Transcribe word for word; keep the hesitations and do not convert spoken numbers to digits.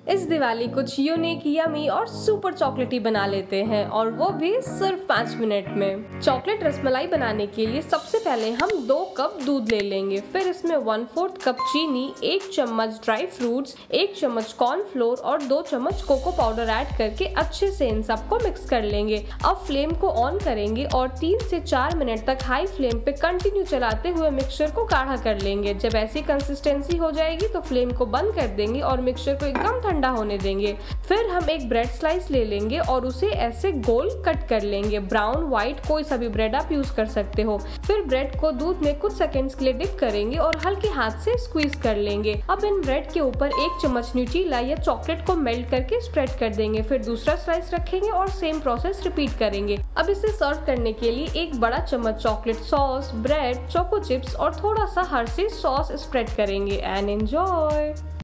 इस दिवाली कुछ unique, yummy और सुपर चॉकलेटी बना लेते हैं, और वो भी सिर्फ पाँच मिनट में। चॉकलेट रसमलाई बनाने के लिए सबसे पहले हम दो कप दूध ले लेंगे, फिर इसमें वन फोर्थ कप चीनी, एक चम्मच ड्राई फ्रूट्स, एक चम्मच कॉर्नफ्लोर और दो चम्मच कोको पाउडर ऐड करके अच्छे से इन सबको मिक्स कर लेंगे। अब फ्लेम को ऑन करेंगे और तीन से चार मिनट तक हाई फ्लेम पे कंटिन्यू चलाते हुए मिक्सचर को गाढ़ा कर लेंगे। जब ऐसी कंसिस्टेंसी हो जाएगी तो फ्लेम को बंद कर देंगे और मिक्सचर को एकदम ठंडा होने देंगे। फिर हम एक ब्रेड स्लाइस ले लेंगे और उसे ऐसे गोल कट कर लेंगे। ब्राउन, व्हाइट, कोई सा भी ब्रेड आप यूज कर सकते हो। फिर ब्रेड को दूध में कुछ सेकंड्स के लिए डिप करेंगे और हल्के हाथ से स्क्वीज कर लेंगे। अब इन ब्रेड के ऊपर एक चम्मच न्यूट्रीला या चॉकलेट को मेल्ट करके स्प्रेड कर देंगे। फिर दूसरा स्लाइस रखेंगे और सेम प्रोसेस रिपीट करेंगे। अब इसे सर्व करने के लिए एक बड़ा चम्मच chocolate sauce, bread, choco chips और थोड़ा सा हर्शीज सॉस स्प्रेड करेंगे एंड एंजॉय।